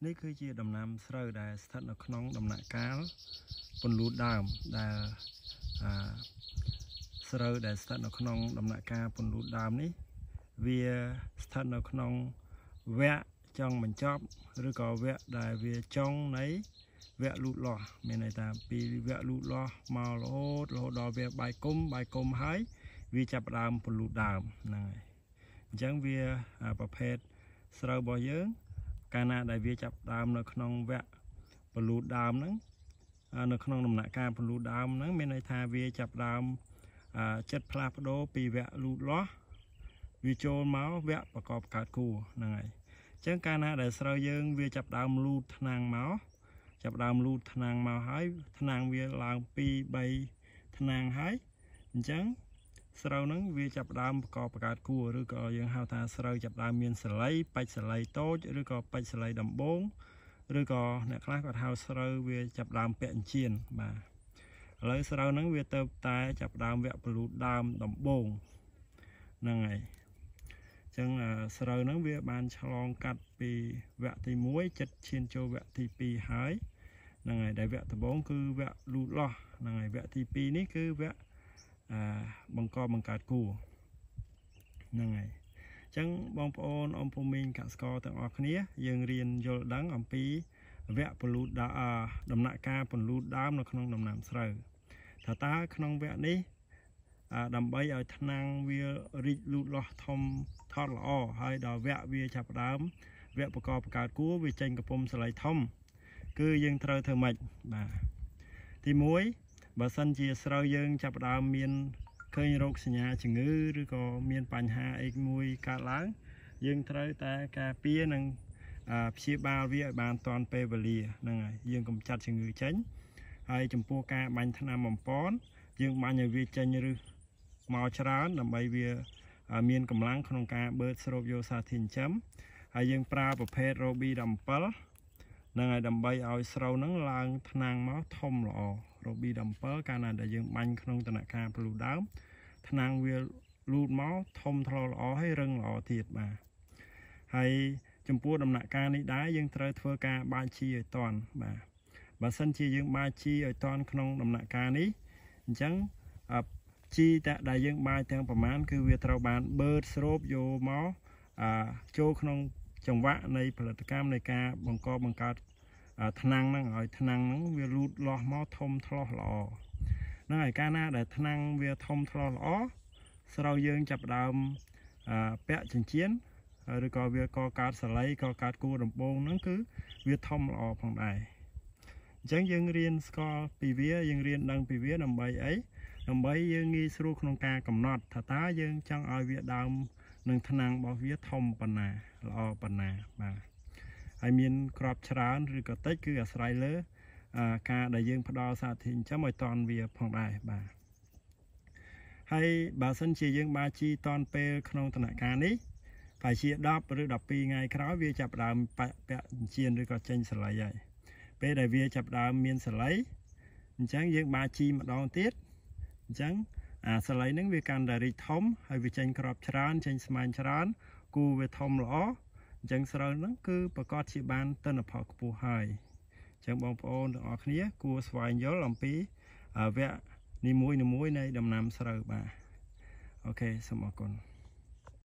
នេះគឺជាដំណាំស្រូវដែលស្ថិតនៅក្នុងដំណាក់កាលពន្លូតដើមដែលស្រូវដែលស្ថិតនៅក្នុងដំណាក់កាលពន្លូតដើមនេះវាស្ថិតនៅក្នុងវគ្គចុងបញ្ចប់ឬក៏វគ្គដែលវាចុងនៃវគ្គលូតលាស់មានន័យថាពីវគ្គលូតលាស់មករហូតដល់វាបាយគុំហើយវាចាប់ផ្ដើមពន្លូតដើមហ្នឹងហើយអញ្ចឹងវាប្រភេទស្រូវរបស់យើងកាលណាដែលវាចាប់ដើមនៅក្នុងវគ្គពន្លូតដើមហ្នឹងនៅក្នុងដំណាក់កាលពន្លូតដើមហ្នឹងមានន័យថាវាចាប់ដើមចិត្តផ្លាស់ប្ដូរពីវគ្គលូតលាស់វាចូលមកវគ្គប្រកបកើតគួរហ្នឹងហើយអញ្ចឹងកាលណាដែលស្រូវយើងវាចាប់ដើមលូតថ្នាំងមកហើយថ្នាំងវាឡើង2 3ថ្នាំងហើយអញ្ចឹងស្រូវហ្នឹងវាចាប់ដើមប្រកបកើតគួរឬក៏យើងហៅថាស្រូវចាប់ដើមមានសលៃបាច់សលៃតូចឬក៏បាច់សលៃដំបងឬក៏អ្នកខ្លះគាត់ហៅស្រូវវាចាប់ដើមពាក់អញ្ជៀនបាទឥឡូវស្រូវហ្នឹងវាទៅតែចាប់ដើមវគ្គពន្លូតដើមដំបងហ្នឹងហើយអញ្ចឹងស្រូវហ្នឹងវាបានឆ្លងកាត់ពីវគ្គទី1ចិត្តឈានចូលវគ្គទី2ហើយហ្នឹងហើយដែលវគ្គដំបូងគឺវគ្គលូតលាស់ហ្នឹងហើយវគ្គទី2នេះគឺវគ្គបង្កើតគួរហ្នឹងហើយអញ្ចឹងបងប្អូនអ៊ំពូមីងកសិករទាំងអស់គ្នាយើងរៀនយល់ដឹងអំពីវគ្គពន្លូតដំណាក់កាលពន្លូតដើមនៅក្នុងដំណាំស្រូវថាតើក្នុងវគ្គនេះដើម្បីឲ្យថ្នាំងវារីកលូតលាស់ថតល្អហើយដល់វគ្គវាចាប់ដើមវគ្គប្រកបកើតគួរវាចេញកំពុំសលៃធំគឺយើងត្រូវធ្វើម៉េចបាទទី1បើសិនជាស្រូវយើងចាប់ដើមមានឃើញរោគសញ្ញាជំងឺឬក៏មានបញ្ហាអីមួយកើតឡើងយើងត្រូវតែការពារនិងព្យាបាលវាឲ្យបានទាន់ពេលវេលាហ្នឹងហើយយើងកម្ចាត់ជំងឺចេញហើយចំពោះការបាញ់ថ្នាំបំប៉នយើងបាញ់ឲ្យវាចេញឬមកច្រើនដើម្បីវាមានកម្លាំងក្នុងការបឺតស្រូបយកសារធាតុចិញ្ចឹមហើយយើងប្រើប្រភេទរ៉ូប៊ី17ហ្នឹងហើយដើម្បីឲ្យស្រូវហ្នឹងឡើងថ្នាំងមកធំល្អរ៉ូប៊ី17កាលណាដែលយើងបាញ់ក្នុងដំណាក់កាលពន្លូតដើមថ្នាំងវាលូតមកធំថ្លោល្អហើយរឹងល្អទៀតបាទហើយចំពោះដំណាក់កាលនេះដែរយើងត្រូវធ្វើការបាចជីឲ្យតាន់បាទបើសិនជាយើងបាចជីឲ្យតាន់ក្នុងដំណាក់កាលនេះអញ្ចឹងជីដែលយើងបាចទាំងប្រមាណគឺវាត្រូវបានបឺតស្រូបយកមកចូលក្នុងចង្វាក់នៃផលិតកម្មនៃការបង្កើតថ្នាំងហ្នឹងឲ្យថ្នាំងហ្នឹងវាលូតលាស់មកធំថ្លោះល្អហ្នឹងហើយកាលណាដែលថ្នាំងវាធំថ្លោះល្អស្រូវយើងចាប់ដើមពាក់ចិញ្ចៀនឬក៏វាកកើតសលៃកកើតគួរដំបងហ្នឹងគឺវាធំល្អផងដែរអញ្ចឹងយើងរៀនស្គាល់ពីវាយើងរៀនដឹងពីវាដើម្បីអីដើម្បីយើងងាយស្រួលក្នុងការកំណត់ថាតើយើងចង់ឲ្យវាដើមនឹងថ្នាំងរបស់វាធំប៉ុណ្ណាល្អប៉ុណ្ណាបាទហើយមានក្របច្រើនឬក៏តិចគឺអាស្រ័យលើការដែលយើងផ្ដល់សារធាតុចិញ្ចឹមឲ្យតន់វាផងដែរបាទហើយបើសិនជាយើងបាជីតន់ពេលក្នុងដំណាក់កាលនេះប្រហែលជា10ឬ12ថ្ងៃក្រោយវាចាប់ដើមពាក់ចិញ្ចៀនឬក៏ចេញសលៃហើយពេលដែលវាចាប់ដើមមានសលៃអញ្ចឹងយើងបាជីម្ដងទៀតអញ្ចឹងអាសលៃហ្នឹងវាកាន់តែរីកធំហើយវាចេញក្របច្រើនចេញស្មែងច្រើនគូវាធំល្អអញ្ចឹងស្រូវហ្នឹងគឺប្រកាសជាបានទិន្នផលខ្ពស់ហើយអញ្ចឹងបងប្អូនទាំងអស់គ្នាគួរស្វែងយល់អំពីវគ្គនីមួយនៃដំណាំស្រូវបាទអូខេសូមអរគុណ